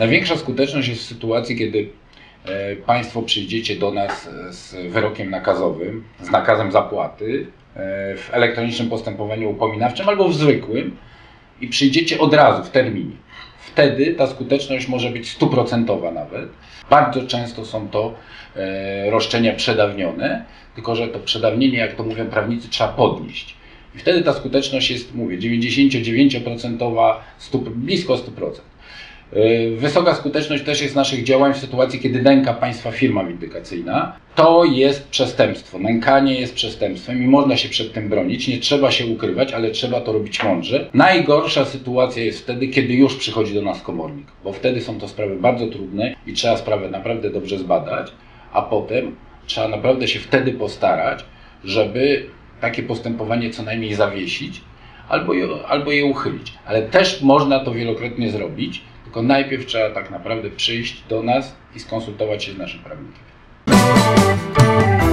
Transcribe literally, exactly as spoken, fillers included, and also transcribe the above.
Największa skuteczność jest w sytuacji, kiedy Państwo przyjdziecie do nas z wyrokiem nakazowym, z nakazem zapłaty w elektronicznym postępowaniu upominawczym albo w zwykłym i przyjdziecie od razu w terminie. Wtedy ta skuteczność może być stuprocentowa nawet. Bardzo często są to roszczenia przedawnione, tylko że to przedawnienie, jak to mówią prawnicy, trzeba podnieść. I wtedy ta skuteczność jest, mówię, dziewięćdziesięciodziewięcioprocentowa, blisko stu procent. Wysoka skuteczność też jest naszych działań w sytuacji, kiedy nęka Państwa firma windykacyjna. To jest przestępstwo. Nękanie jest przestępstwem i można się przed tym bronić. Nie trzeba się ukrywać, ale trzeba to robić mądrze. Najgorsza sytuacja jest wtedy, kiedy już przychodzi do nas komornik, bo wtedy są to sprawy bardzo trudne i trzeba sprawę naprawdę dobrze zbadać, a potem trzeba naprawdę się wtedy postarać, żeby takie postępowanie co najmniej zawiesić albo je, albo je uchylić. Ale też można to wielokrotnie zrobić, tylko najpierw trzeba tak naprawdę przyjść do nas i skonsultować się z naszym prawnikiem.